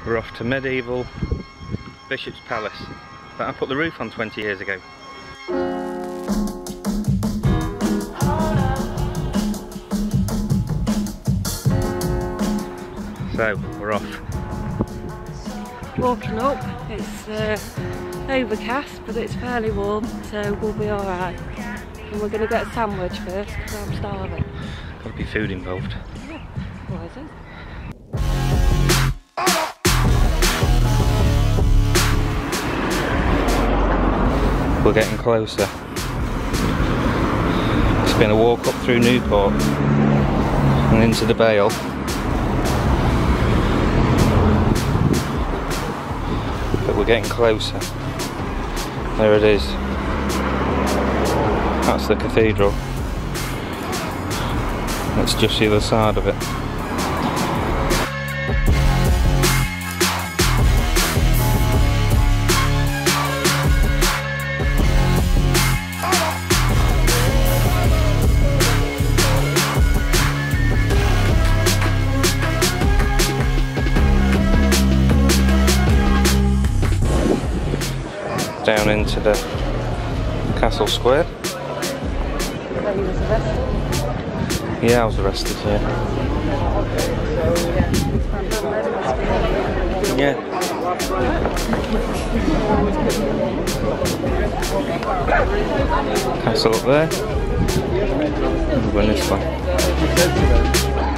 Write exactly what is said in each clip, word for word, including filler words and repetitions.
We're off to medieval Bishop's Palace that I put the roof on twenty years ago. So, we're off. Walking up, it's uh, overcast but it's fairly warm, so we'll be alright. And we're going to get a sandwich first because I'm starving. Got to be food involved. Yeah, what is it? We're getting closer. It's been a walk up through Newport and into the Vale. But we're getting closer. There it is. That's the cathedral. That's just the other side of it. Down into the Castle Square. That you was arrested? Yeah, I was arrested, yeah. Yeah. Castle up there. We're going this way.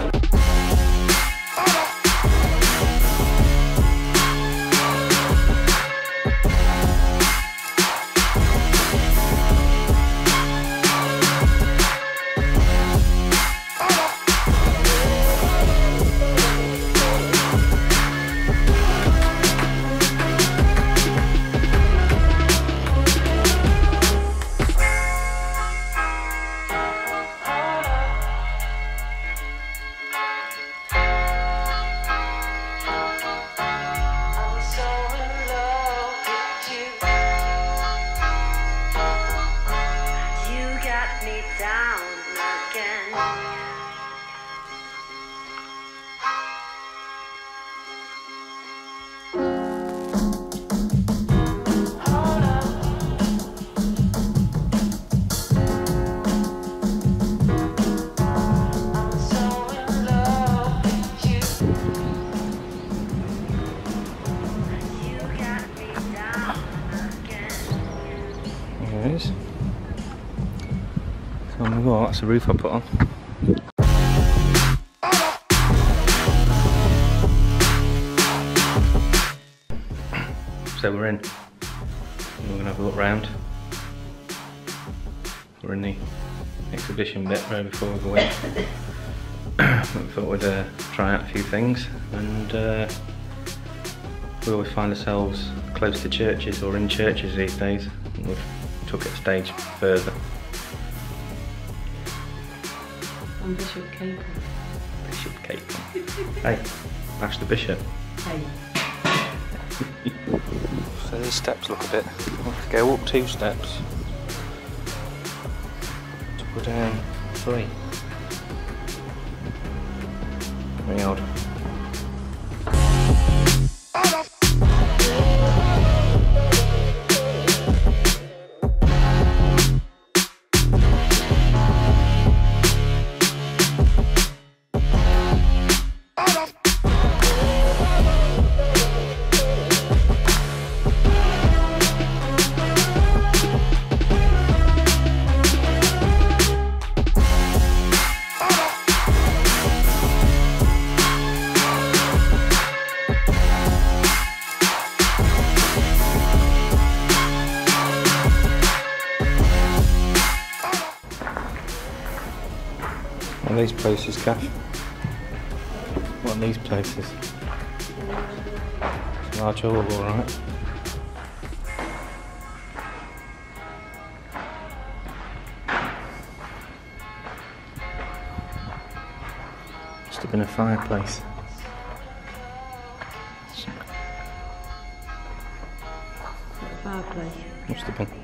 There it is. Oh my god, that's the roof I put on. So we're in. We're going to have a look round. We're in the exhibition bit right before we go in. We thought we'd uh, try out a few things, and uh, we always find ourselves close to churches or in churches these days. And we've took it a stage further. I'm Bishop Capon. Bishop Capon. Hey, that's the bishop. Hey. So these steps look a bit. We'll have to go up two steps to go down three. Very odd. What are these places, Kath? What are these places? It's a large hall, alright. Must have been a fireplace. What a fireplace? Must have been.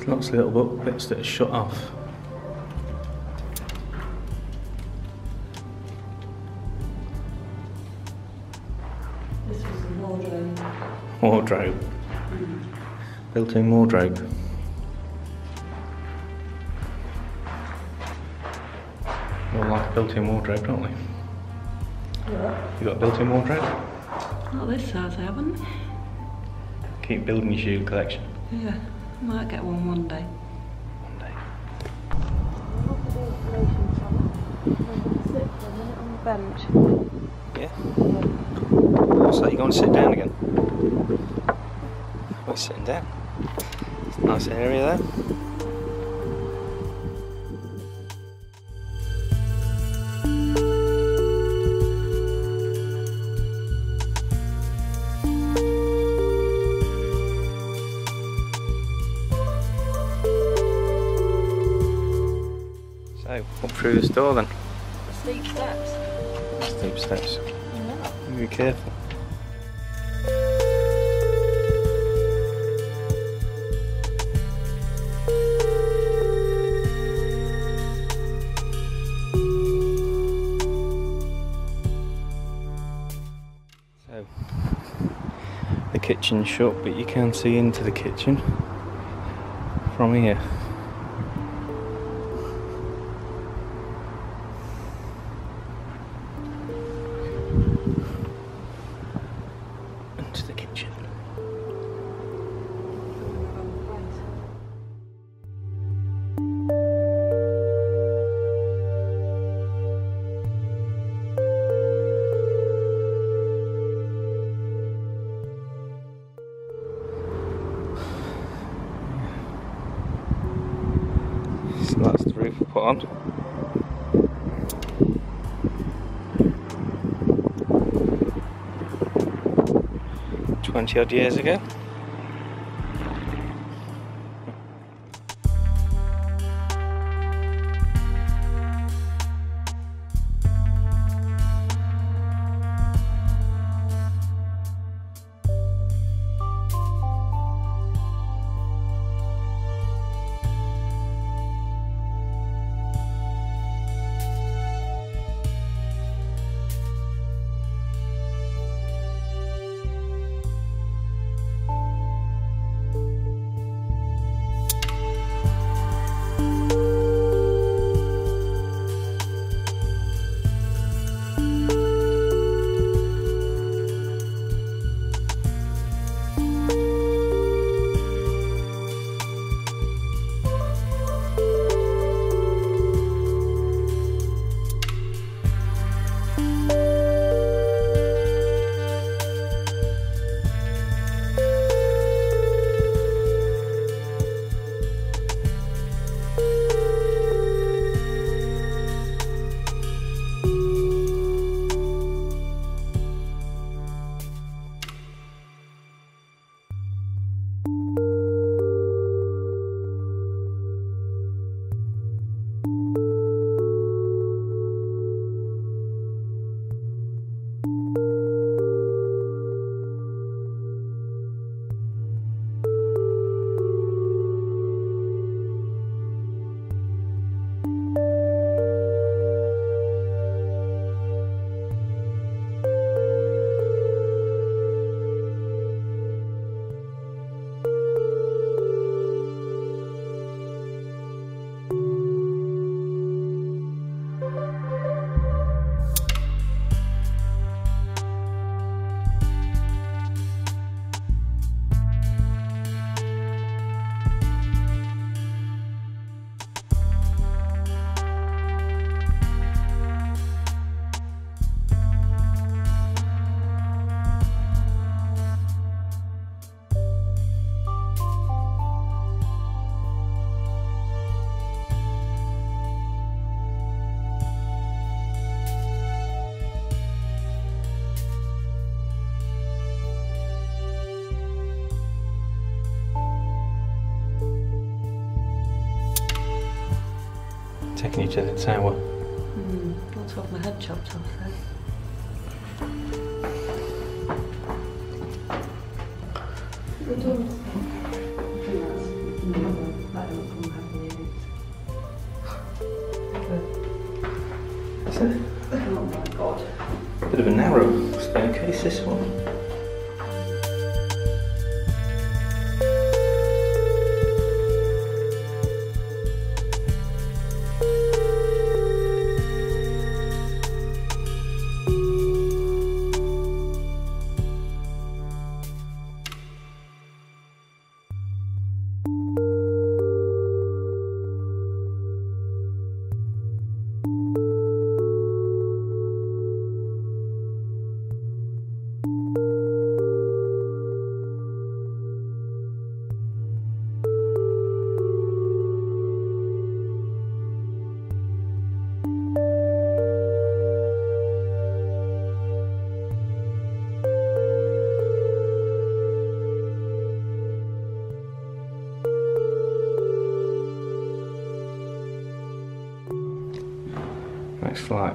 Lots of little book bits that are shut off. This was the wardrobe. Wardrobe. Mm. Built-in wardrobe. We all like a built-in wardrobe, don't we? Yeah. You got a built-in wardrobe? Not this size, I haven't. Keep building your shoe collection. Yeah, I might get one one day. One day. Sit for a minute on the bench. Yeah. What's that? You going to sit down again? We're sitting down. It's a nice area there. So, up through this door then. Steep steps. Steep steps. Yeah. Be careful. So, the kitchen's shut, but you can see into the kitchen from here. Into the kitchen. So that's the roof we put on. Twenty odd years ago. Taking you to the tower. Hmm, I'll have my head chopped off then. The door's I think that's, that's better. Oh my god. Bit of a narrow staircase, this one. Next flight.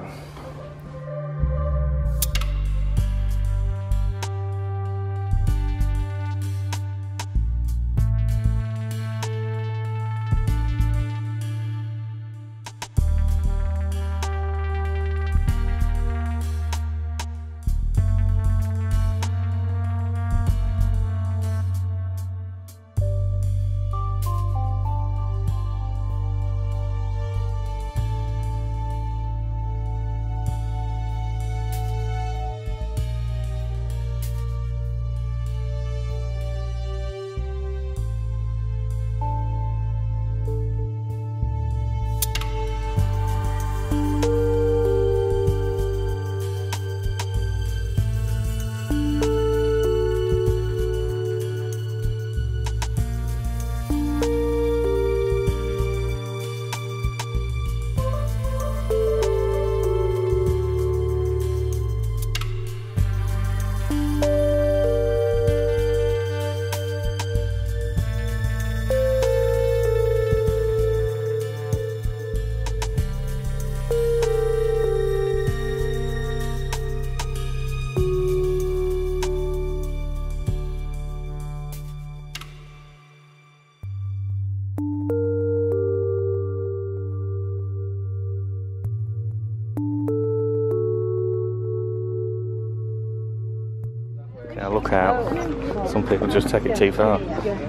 Now look out, some people just take it too far.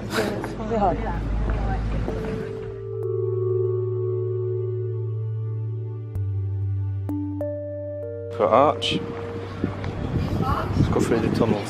Got arch. Let's go through the tunnels.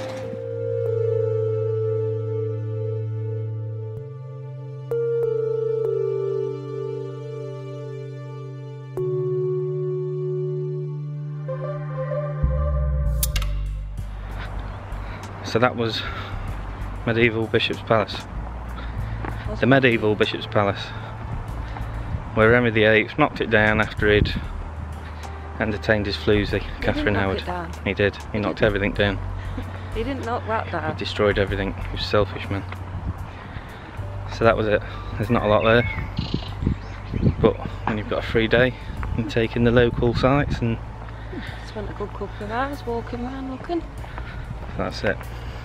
So that was medieval Bishop's Palace. The medieval Bishop's Palace, where Henry the eighth knocked it down after he'd entertained his floozy, Catherine Howard. He did. He knocked everything down. He didn't knock that down. He destroyed everything. He was a selfish man. So that was it. There's not a lot there. But when you've got a free day and taking the local sites, and spent a good couple of hours walking around looking. That's it.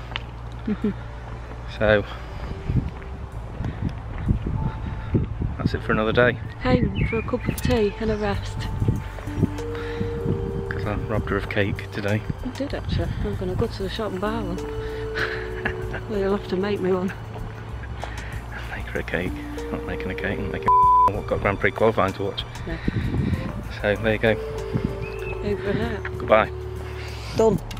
So that's it for another day. Home for a cup of tea and a rest. Because I robbed her of cake today. I did actually. I'm going to go to the shop and buy one. Well, you'll have to make me one. Make her a cake. I'm not making a cake. I'm making a I've got Grand Prix qualifying to watch. No. So there you go. Over and out. Goodbye. Done.